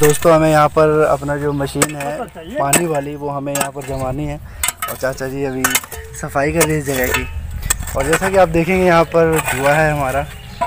दोस्तों हमें यहाँ पर अपना जो मशीन है पानी वाली वो हमें यहाँ पर जमानी है और चाचा जी अभी सफाई कर रही है इस जगह की। और जैसा कि आप देखेंगे यहाँ पर धुआं है हमारा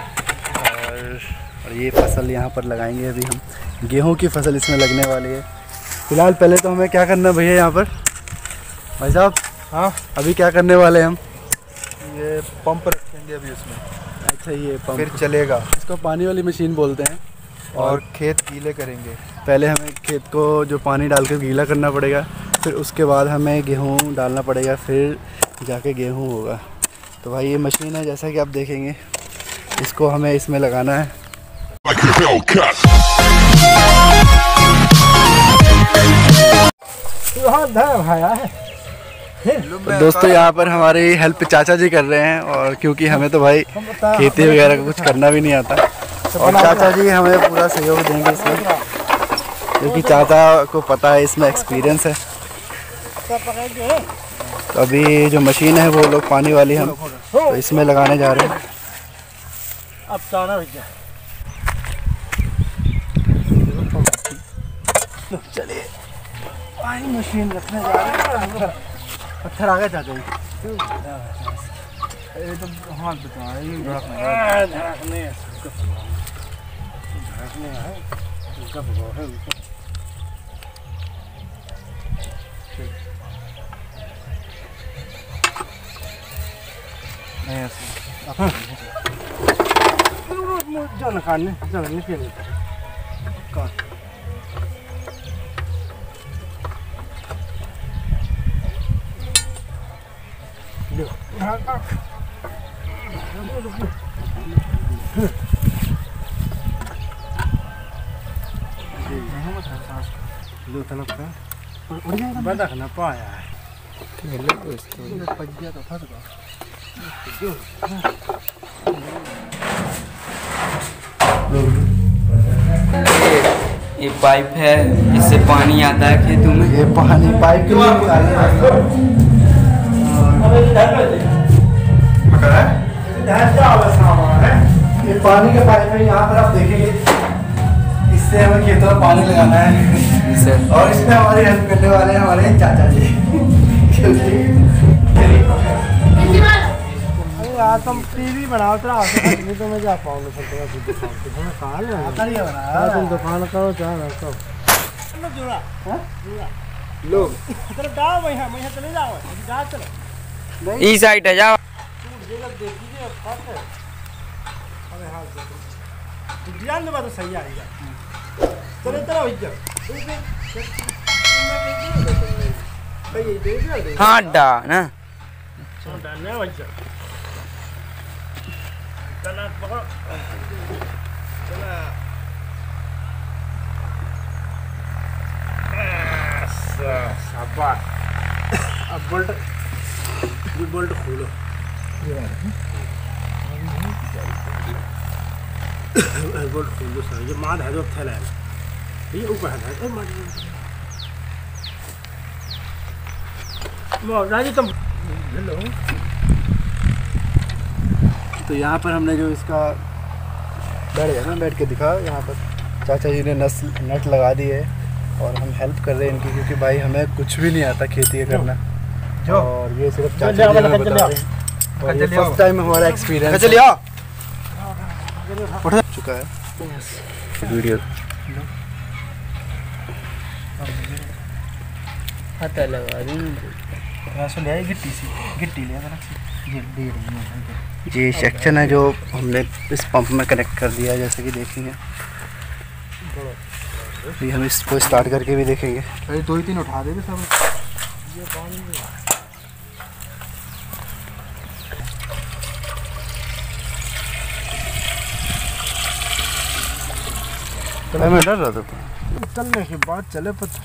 और ये फसल यहाँ पर लगाएंगे अभी हम। गेहूँ की फसल इसमें लगने वाली है। फ़िलहाल पहले तो हमें क्या करना है भैया यहाँ पर भाई साहब? हाँ अभी क्या करने वाले हैं हम? ये पंप रखेंगे अभी उसमें। अच्छा ये पंप फिर चलेगा, इसको पानी वाली मशीन बोलते हैं। और खेत गीले करेंगे। पहले हमें खेत को जो पानी डाल कर गीला करना पड़ेगा, फिर उसके बाद हमें गेहूँ डालना पड़ेगा, फिर जाके गेहूँ होगा। तो भाई ये मशीन है जैसा कि आप देखेंगे, इसको हमें इसमें लगाना है। दोस्तों यहाँ पर हमारी हेल्प चाचा जी कर रहे हैं और क्योंकि हमें तो भाई खेती वगैरह का कुछ करना भी नहीं आता और चाचा जी हमें पूरा सहयोग देंगे इसमें, क्योंकि चाचा को पता है, इसमें एक्सपीरियंस है। तो अभी जो मशीन है वो लोग पानी वाली हम तो इसमें लगाने जा रहे हैं। अब चलिए पानी मशीन रखने जा रहे हैं। पत्थर आ गए चाचा जी। ये तो हाथ बता रही है, बदखना पाया है। ये पाइप है, इससे पानी आता है खेतों में। ये पानी पाइप के ये पानी के पाइप है। यहाँ पर आप देखेंगे, इससे हमें खेतों में पानी लगाना है और इसमें हमारी हेल्प करने वाले हैं हमारे चाचा जी। यार तुम टीवी बनाओ तो तो मैं जा पाऊंगा तुम दुकान करो चाहे रखो लोग चलो जाओ मैं चले जाओ जा चलो ई साइड है जाओ। ध्यान दे तो सही आएगा। चलो चलो हाँ डा ना अब बोल्ट ये बोल्ट खोलो। बोल्ट खोलो सर, ये माद है जो थैला है, ये ऊपर है राजी तुम हेलो। तो यहाँ पर हमने जो इसका बैठ गया ना, बैठ के दिखा, यहाँ पर चाचा जी ने नट लगा दी है और हम हेल्प कर रहे हैं इनकी, क्योंकि भाई हमें कुछ भी नहीं आता खेती करना। और ये सिर्फ चाचा जी हमें बता रहे हैं और ये फर्स्ट टाइम हमारा एक्सपीरियंस उठ चुका है वीडियो। हाथ लगा ये सेक्शन है जो हमने इस पंप में कनेक्ट कर दिया है, जैसे कि देखेंगे। ये हम इसको स्टार्ट करके भी देखेंगे। अरे 2-3 उठा दे सब। मैं डर रहा था चलने के बाद चले पता।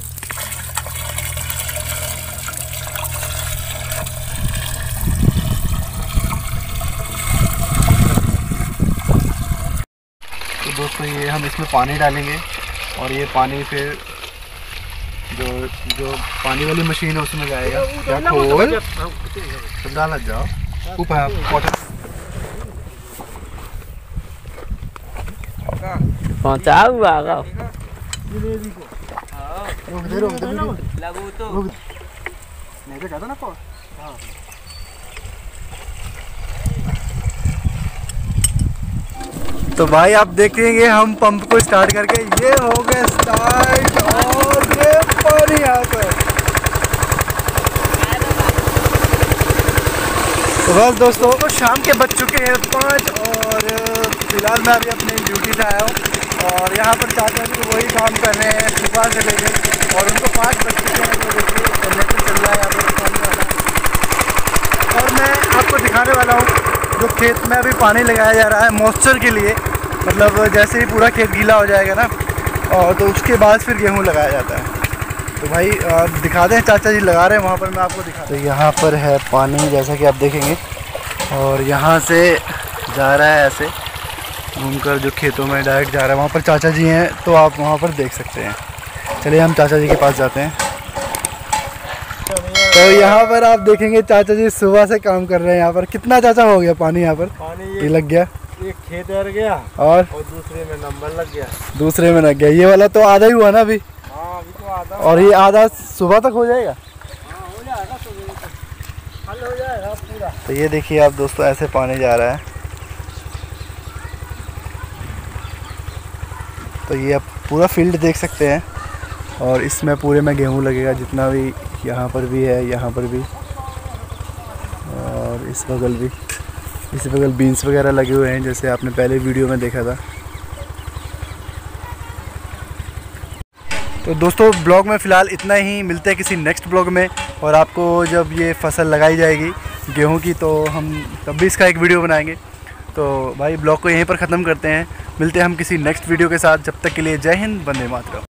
तो दोस्तों ये हम इसमें पानी डालेंगे और ये पानी फिर जो पानी वाली मशीन है उसमें जाएगा। क्या खोल तो डाला जाओ ऊपर पहुँचा हुआ जलेबी को रोक दे वीडियो। लगू तो रुक नहीं तो कहता ना को। हाँ तो भाई आप देखेंगे हम पंप को स्टार्ट करके ये हो गया स्टार्ट और ये पानी यहाँ पर। तो बस दोस्तों तो शाम के बज चुके हैं 5 और फिलहाल मैं अभी अपनी ड्यूटी से आया हूँ और यहाँ पर चाचा जी वही काम कर रहे हैं सुबह से लेकर और उनको 5 बज चुके हैं। तो देखिए जनरेटर चल रहा है यहाँ पर पानी वाला और मैं आपको दिखाने वाला हूँ जो खेत में अभी पानी लगाया जा रहा है मॉइस्चर के लिए, मतलब जैसे ही पूरा खेत गीला हो जाएगा ना और तो उसके बाद फिर गेहूँ लगाया जाता है। तो भाई दिखा दें चाचा जी लगा रहे हैं वहाँ पर, मैं आपको दिखा। तो यहाँ पर है पानी जैसा कि आप देखेंगे और यहाँ से जा रहा है ऐसे घूमकर जो खेतों में डायरेक्ट जा रहा है। वहाँ पर चाचा जी हैं तो आप वहाँ पर देख सकते हैं। चलिए हम चाचा जी के पास जाते हैं। तो यहाँ पर आप देखेंगे चाचा जी सुबह से काम कर रहे हैं। यहाँ पर कितना चाचा हो गया पानी यहाँ पर? पानी ये लग गया, एक खेत और गया और दूसरे में नंबर लग गया। दूसरे में लग गया। ये वाला तो आधा ही हुआ ना अभी, हाँ अभी तो आधा और ये आधा सुबह तक हो जाएगा। हाँ हो जाएगा तो हल हो जाएगा पूरा। तो ये देखिए आप दोस्तों ऐसे पानी जा रहा है। तो ये आप पूरा फील्ड देख सकते हैं और इसमें पूरे में गेहूं लगेगा जितना भी, यहाँ पर भी है, यहाँ पर भी और इस बगल भी। इस बगल बीन्स वगैरह लगे हुए हैं जैसे आपने पहले वीडियो में देखा था। तो दोस्तों ब्लॉग में फ़िलहाल इतना ही, मिलते हैं किसी नेक्स्ट ब्लॉग में। और आपको जब ये फसल लगाई जाएगी गेहूं की तो हम तब भी इसका एक वीडियो बनाएंगे। तो भाई ब्लॉग को यहीं पर ख़त्म करते हैं, मिलते हैं हम किसी नेक्स्ट वीडियो के साथ। जब तक के लिए जय हिंद, वंदे मातरम।